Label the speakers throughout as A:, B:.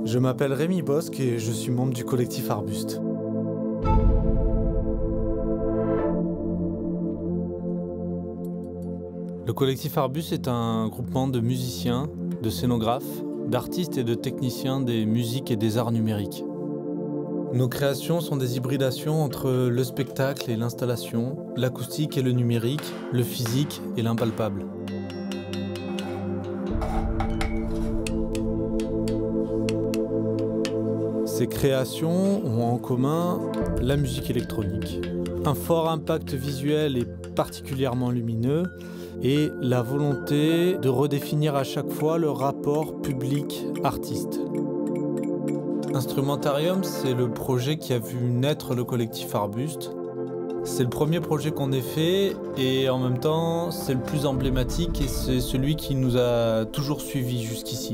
A: Je m'appelle Rémi Bosque et je suis membre du collectif Arbuste. Le collectif Arbuste est un groupement de musiciens, de scénographes, d'artistes et de techniciens des musiques et des arts numériques. Nos créations sont des hybridations entre le spectacle et l'installation, l'acoustique et le numérique, le physique et l'impalpable. Ces créations ont en commun la musique électronique, un fort impact visuel et particulièrement lumineux, et la volonté de redéfinir à chaque fois le rapport public-artiste. Instrumentarium, c'est le projet qui a vu naître le collectif Arbuste. C'est le premier projet qu'on ait fait et en même temps c'est le plus emblématique et c'est celui qui nous a toujours suivis jusqu'ici.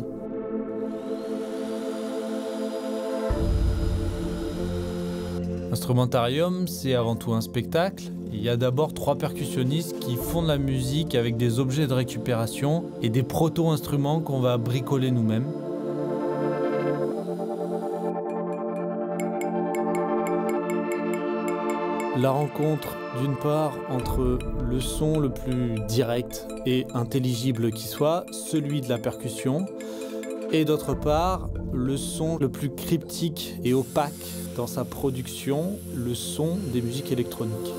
A: Instrumentarium, c'est avant tout un spectacle. Il y a d'abord 3 percussionnistes qui font de la musique avec des objets de récupération et des proto-instruments qu'on va bricoler nous-mêmes. La rencontre, d'une part, entre le son le plus direct et intelligible qui soit, celui de la percussion, et d'autre part, le son le plus cryptique et opaque dans sa production, le son des musiques électroniques.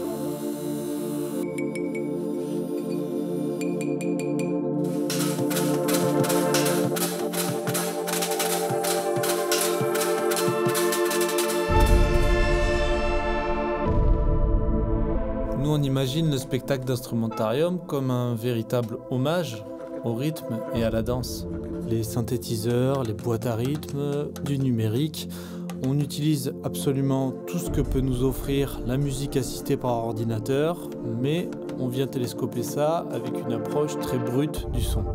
A: Nous, on imagine le spectacle d'Instrumentarium comme un véritable hommage au rythme et à la danse. Les synthétiseurs, les boîtes à rythme, du numérique, on utilise absolument tout ce que peut nous offrir la musique assistée par ordinateur, mais on vient télescoper ça avec une approche très brute du son.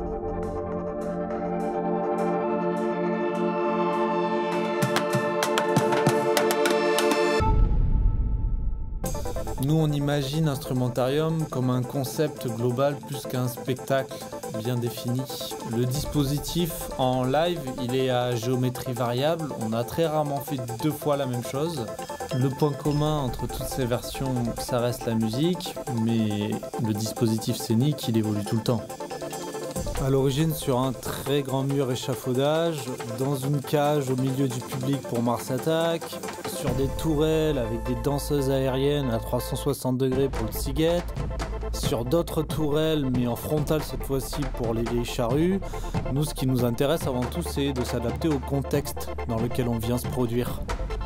A: Nous, on imagine Instrumentarium comme un concept global plus qu'un spectacle bien défini. Le dispositif en live, il est à géométrie variable. On a très rarement fait 2 fois la même chose. Le point commun entre toutes ces versions, ça reste la musique, mais le dispositif scénique, il évolue tout le temps. À l'origine, sur un très grand mur échafaudage, dans une cage au milieu du public pour Mars Attack, sur des tourelles avec des danseuses aériennes à 360 degrés pour le Siget, sur d'autres tourelles mais en frontal cette fois-ci pour les vieilles charrues. Nous, ce qui nous intéresse avant tout, c'est de s'adapter au contexte dans lequel on vient se produire.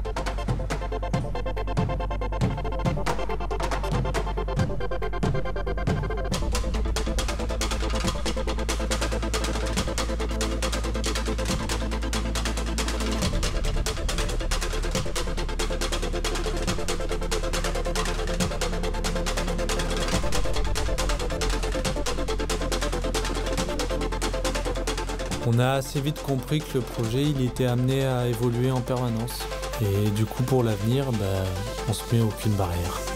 A: On a assez vite compris que le projet il était amené à évoluer en permanence. Et du coup pour l'avenir, on se met aucune barrière.